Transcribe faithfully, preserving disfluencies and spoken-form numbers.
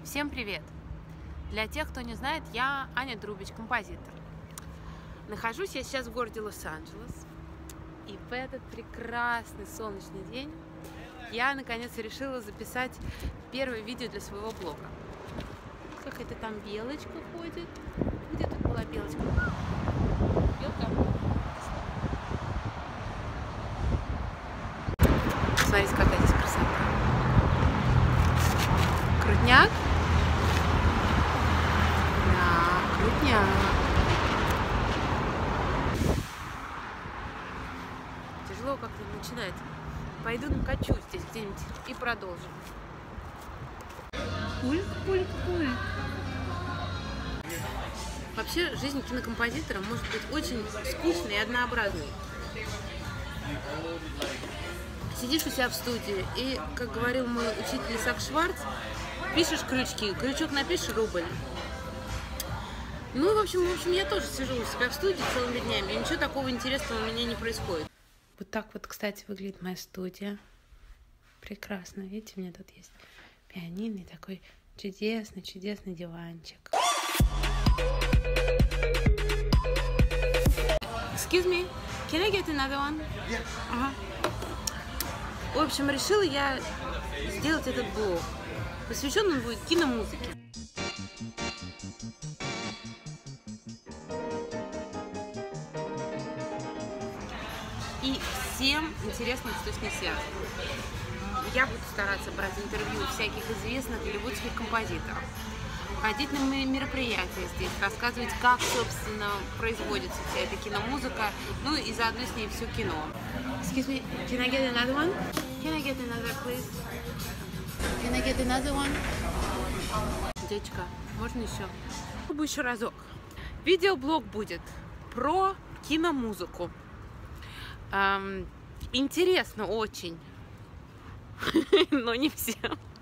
Всем привет! Для тех, кто не знает, я Аня Друбич, композитор. Нахожусь я сейчас в городе Лос-Анджелес. И в этот прекрасный солнечный день я наконец решила записать первое видео для своего блога. Как это там белочка ходит? Где тут была белочка? Белка. Смотрите, какая здесь красота. Крутняк? Да, крутняк. Тяжело как-то начинать. Пойду накачу здесь где-нибудь и продолжим. Пульк, пульк, пульк. Вообще, жизнь кинокомпозитора может быть очень скучной и однообразной. Сидишь у себя в студии и, как говорил мой учитель Исаак Шварц, пишешь крючки, крючок напишешь — рубль. Ну, в общем, в общем, я тоже сижу у себя в студии целыми днями, и ничего такого интересного у меня не происходит. Вот так вот, кстати, выглядит моя студия. Прекрасно, видите, у меня тут есть пианино и такой чудесный, чудесный диванчик. Excuse me, can I get another one? Yeah. Ага. В общем, решила я сделать этот блог. Посвящен он будет киномузыке. И всем интересно, что с ней связано. Я буду стараться брать интервью всяких известных голливудских композиторов, ходить на мероприятия здесь, рассказывать, как, собственно, производится вся эта киномузыка, ну и заодно с ней все кино. Excuse me, can I get another one? Can I get another, please? Can I get another one? Девочка, можно еще? Попробую еще разок. Видеоблог будет про киномузыку. Эм, интересно очень, но не всем.